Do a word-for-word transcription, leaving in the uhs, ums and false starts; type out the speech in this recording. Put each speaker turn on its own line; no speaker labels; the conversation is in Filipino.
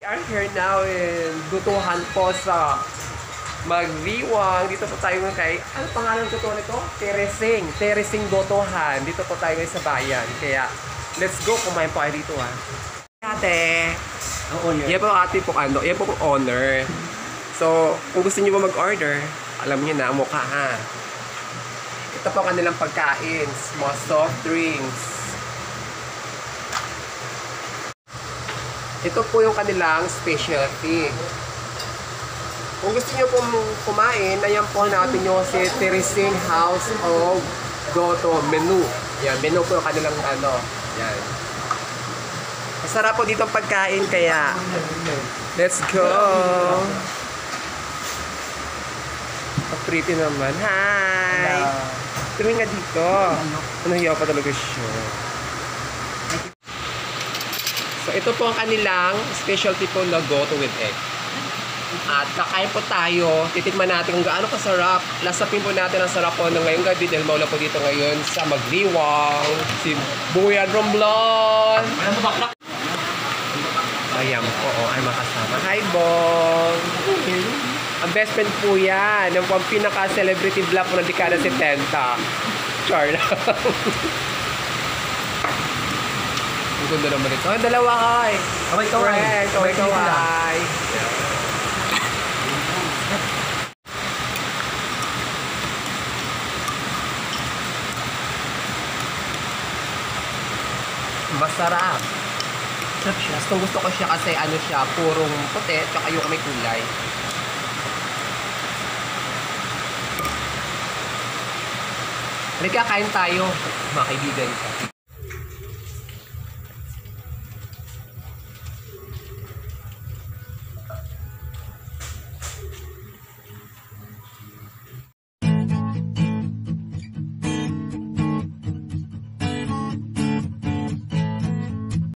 We are here now in Dutuhan po sa Magdiwang. Dito po tayo ngayon kay, ano pangalan ko to nito? Teresing. Teresing Dutuhan. Dito po tayo ngayon sa bayan. Kaya, let's go. Kumain po kayo dito ha. Ate.
Ang owner.
Yan po ang ating po ano. Yan po ang owner. So, kung gusto niyo po mag-order, alam niyo na, mukha ha. Ito po ang kanilang pagkain. Mga soft drinks. Ito po yung kanilang specialty. Kung gusto niyo pong kumain, ayan po natin yung si Teresing House of Goto menu. Yan, menu po yung kanilang ano. Yan. Masarap po dito ang pagkain, kaya let's go! Ang pretty naman. Hi! Tumingin nga dito. Ano hiyaw pa talaga siya. So, ito po ang kanilang specialty po na goto with egg. At kakain po tayo. Titikman natin kung gaano kasarap. Lasapin po natin ang sarap po ng ngayong gabi dahil maula po dito ngayon sa Magdiwang. Si Buyan Romblon. Ayan po. Oh, ay makasama. Hi, Bong. Ang best friend po yan. Yung po ang pinaka-celebrity vlog po ng dekada setenta. Char lang. Ang ganda naman ito. Oh, dalawa kay.
Kaway kaway.
Kaway kaway. Masarap.
Sarap siya.
Gusto gusto ko siya kasi ano siya, purong puti, tsaka yung may kulay. Halika, kain tayo, mga kaibigan ko.